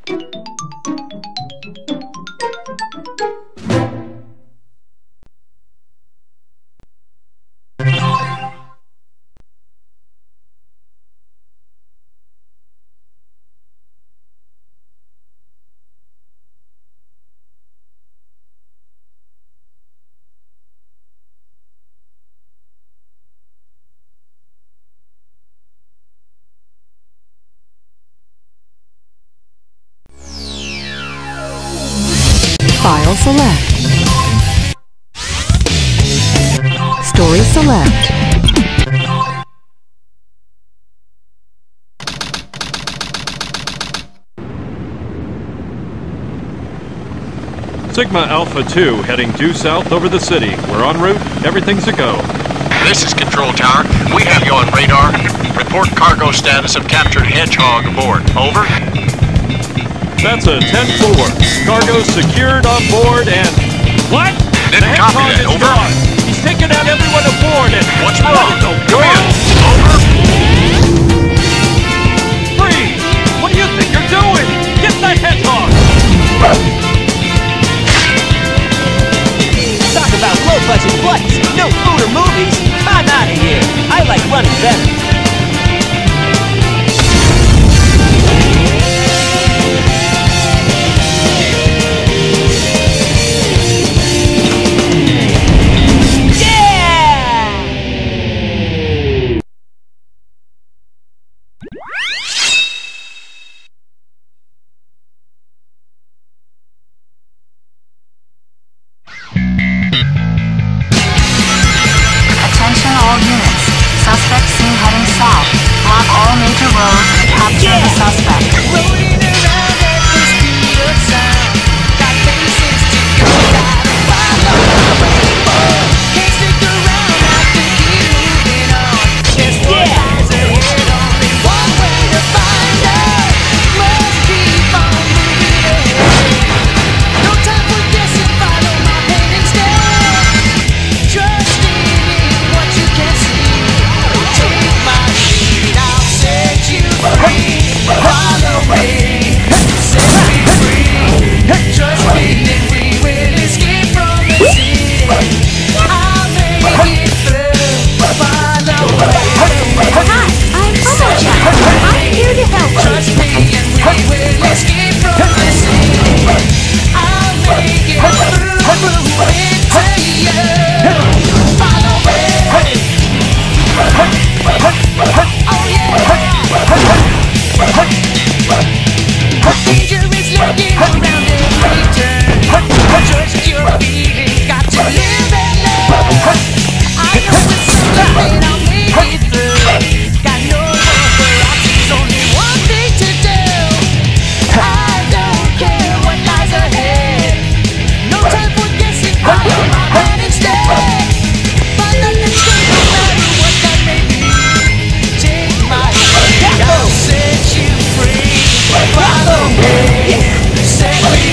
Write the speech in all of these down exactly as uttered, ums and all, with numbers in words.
File select. Story select. Sigma Alpha two heading due south over the city. We're en route. Everything's a go. This is Control Tower. We have you on radar. Report cargo status of captured Hedgehog aboard. Over. That's a ten four. Cargo secured on board and... What? Didn't the copy Hedgehog that. is Over. gone. He's taken out everyone aboard and... What's wrong? Go Go in. Over. Freeze! What do you think you're doing? Get the Hedgehog! Talk about low-budget flights, no food or movies. I'm out of here. I like running better. Attention all units. Suspect seen heading south. Block all major roads and capture Yeah. the suspect. Rolling around at the speed of sound. Got faces to go down and follow the rainbow. Can't stick around, have to keep moving on. There's four Yeah. guys ahead, only one way to find out. Must keep on moving ahead. No time for guessing, follow my pain instead. Trusting in what you can see. Take my lead, I'll set you free. Follow me, set me free. Trust me and we will escape from the city. I'll make it through. Follow me. Hi, I'm Bubble-Jack. I'm here to help you. Trust me and we will escape from the city. I'll make it through into you. Follow me. Oh yeah. Danger is lurking around every turn. Trust your feelings, got to live and learn. I know it's something I'll make it through. Got no other options, only one thing to do. I don't care what lies ahead. No time for guessing, follow my plan instead. Follow the truth, no matter what that may be. Take my hand, I'll set you free. Follow me, set me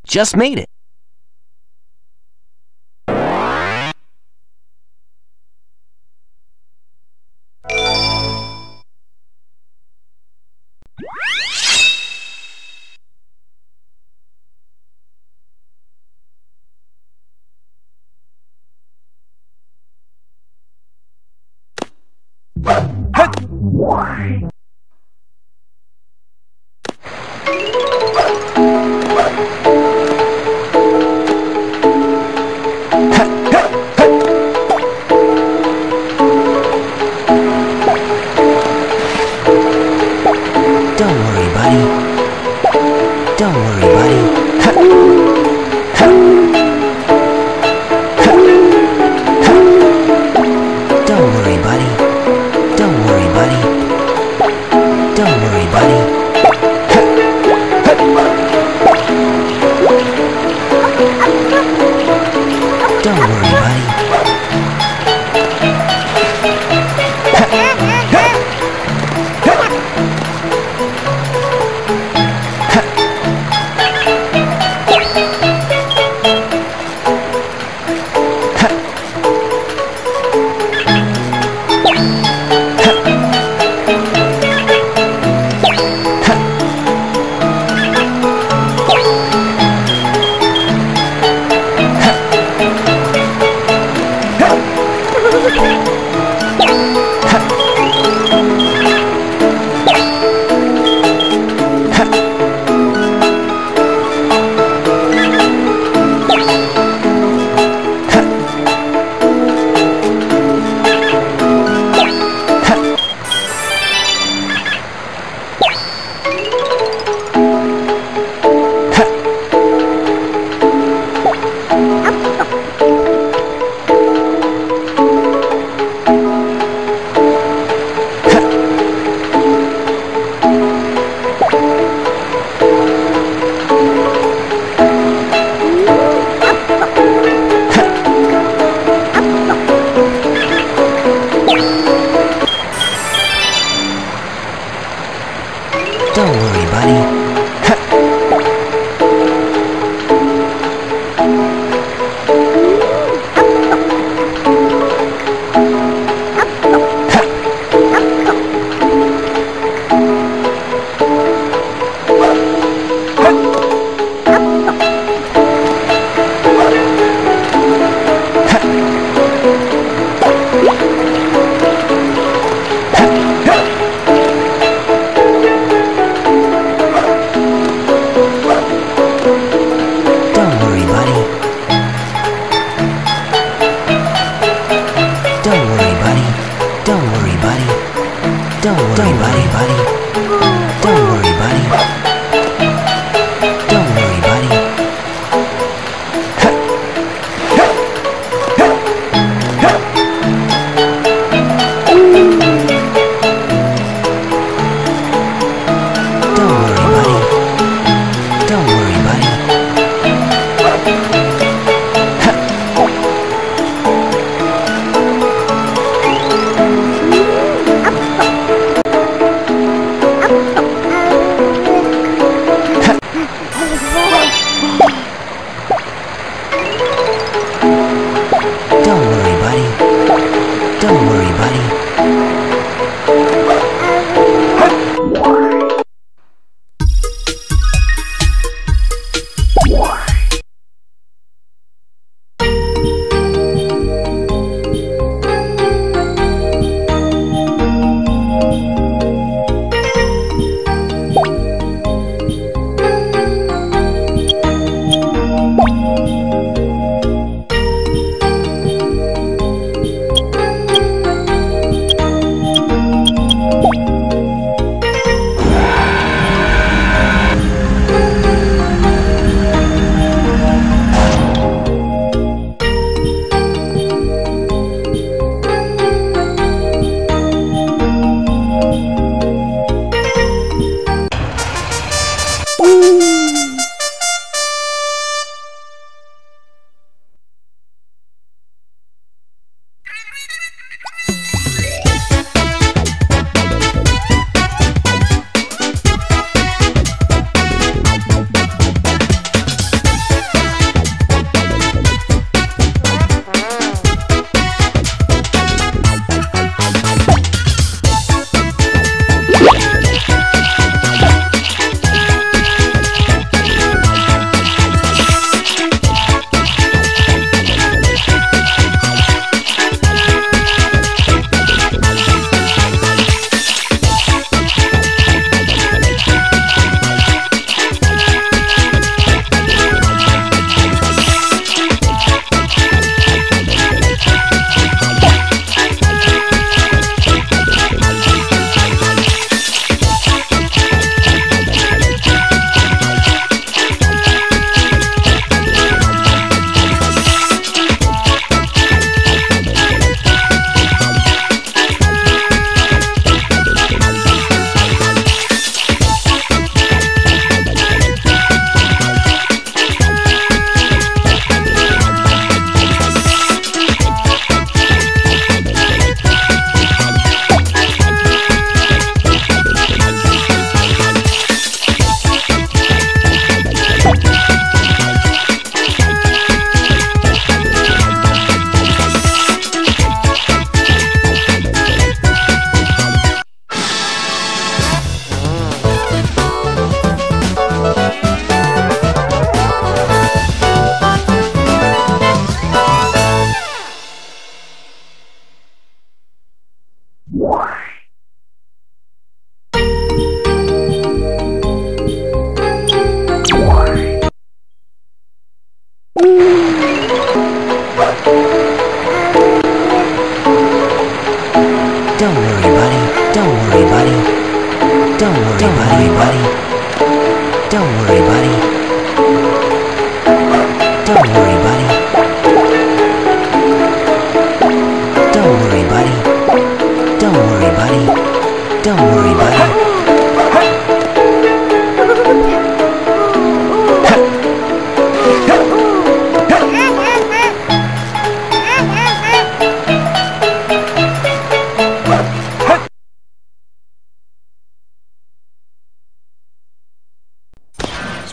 Just made it. Don't worry, buddy. Don't worry, buddy. Don't worry, buddy. Don't worry, buddy.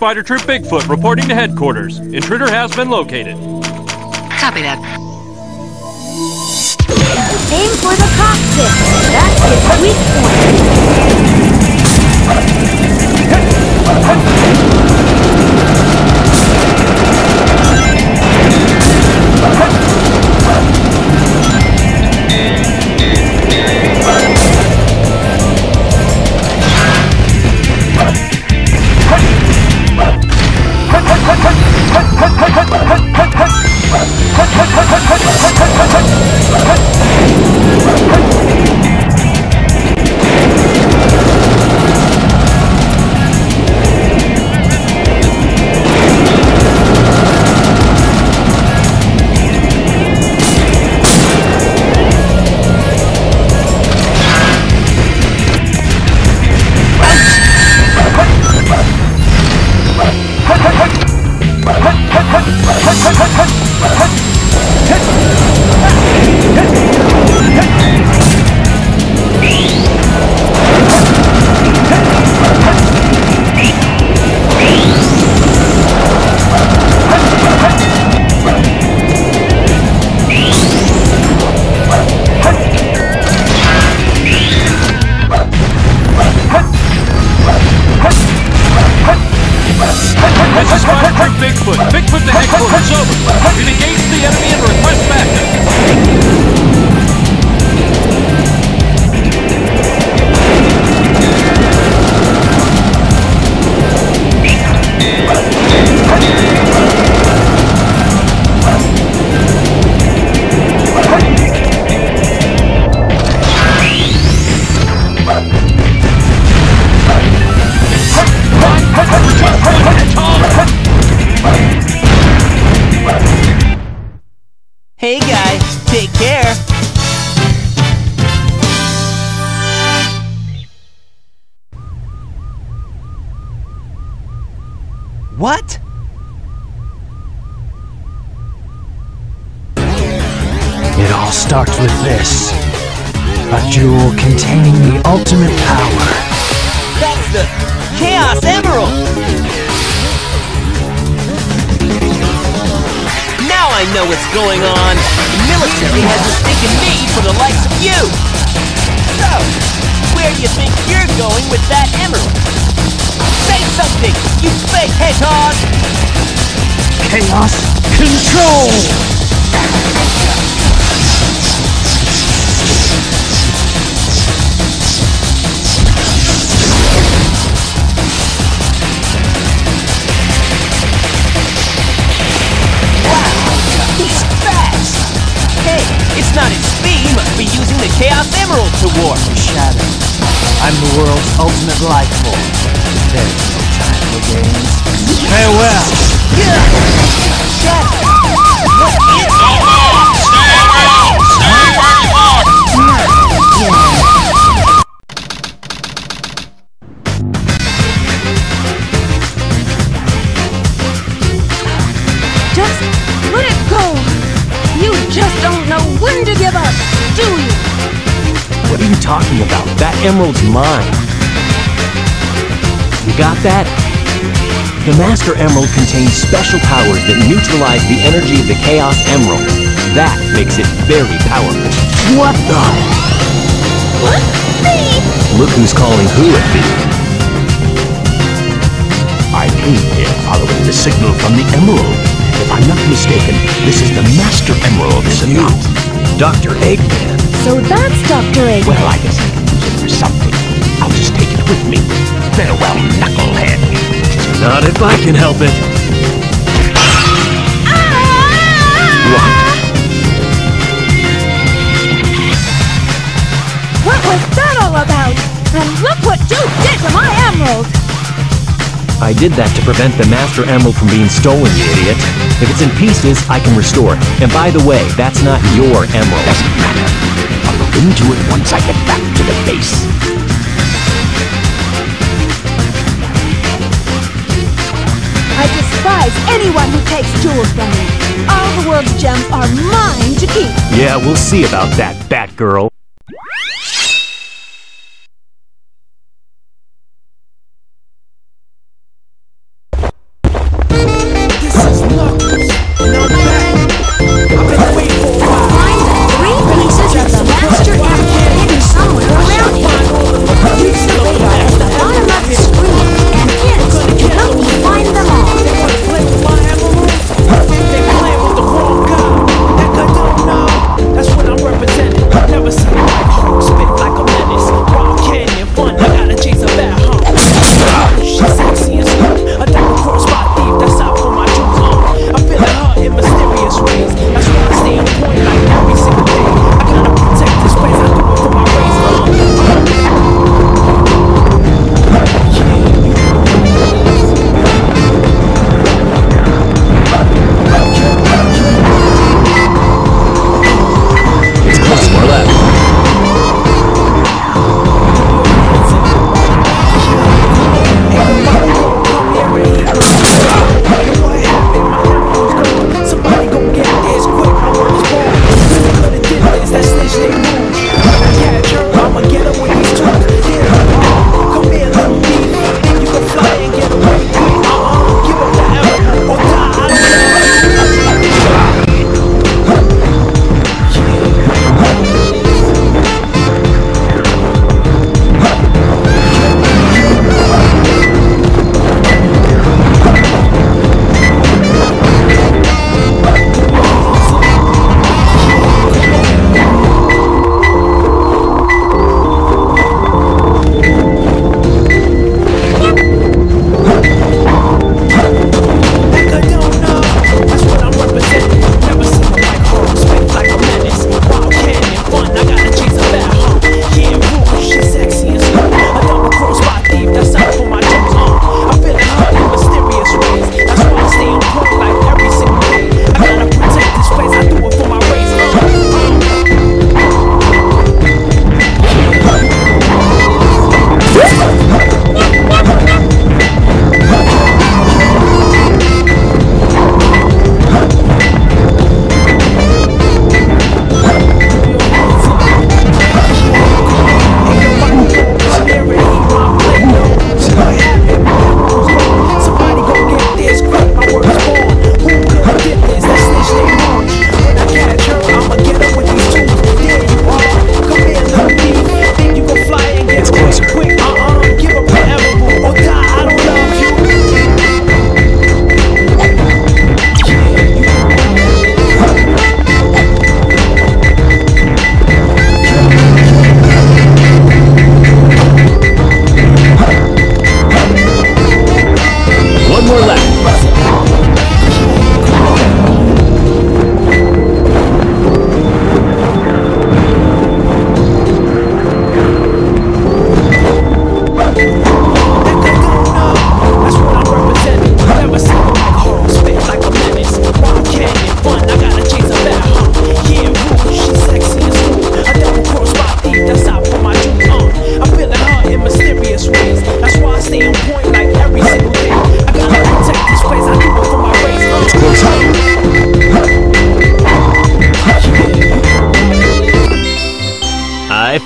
Spider Troop Bigfoot reporting to headquarters. Intruder has been located. Copy that. Aim for the cockpit. That's his weak point. This is Spider Troop Bigfoot. Bigfoot to headquarters, over. We've engaged the enemy and request backup. Hey guys, take care. What? It all starts with this. A jewel containing the ultimate power. That's the Chaos Emerald! Now I know what's going on. The military has mistaken me for the likes of you. So, where do you think you're going with that emerald? Say something, you fake hedgehog! Chaos Control! He's fast! Hey, it's not his speed, he must be using the Chaos Emerald to warp. Shadow. I'm the world's ultimate life form. There's no time for games. Farewell! Shadow! What is it? Stay where you are! Just let it go. You just don't know when to give up, do you? What are you talking about? That emerald's mine. You got that? The Master Emerald contains special powers that neutralize the energy of the Chaos Emerald. That makes it very powerful. What the? What? Thief? Look who's calling who a thief. I came here following the signal from the emerald. If I'm not mistaken, this is the Master Emerald is about. Doctor Eggman. So that's Doctor Eggman. Well, I guess I can use it for something. I'll just take it with me. Farewell, knucklehead. Not if I can help it. What? What was that all about? And look what you did to my emerald! I did that to prevent the Master Emerald from being stolen, you idiot. If it's in pieces, I can restore it. And by the way, that's not your emerald. Doesn't matter. I'll look into it once I get back to the base. I despise anyone who takes jewels from me. All the world's gems are mine to keep. Yeah, we'll see about that, Batgirl.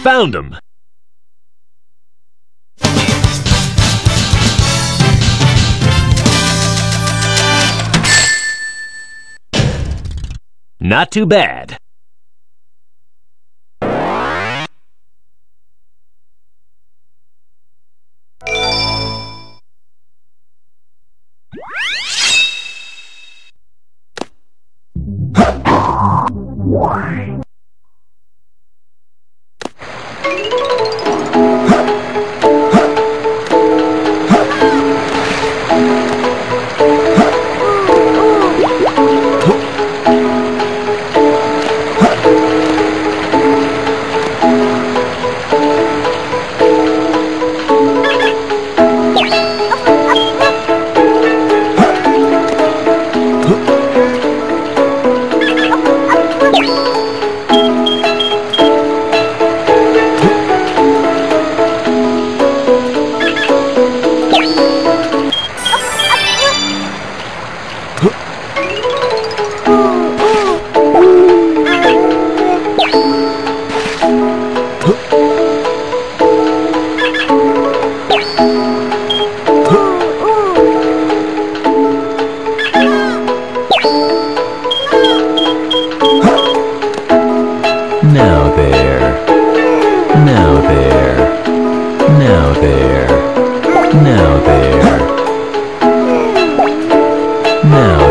found him. Not too bad. Now there. Now there. Now there. Now there. Now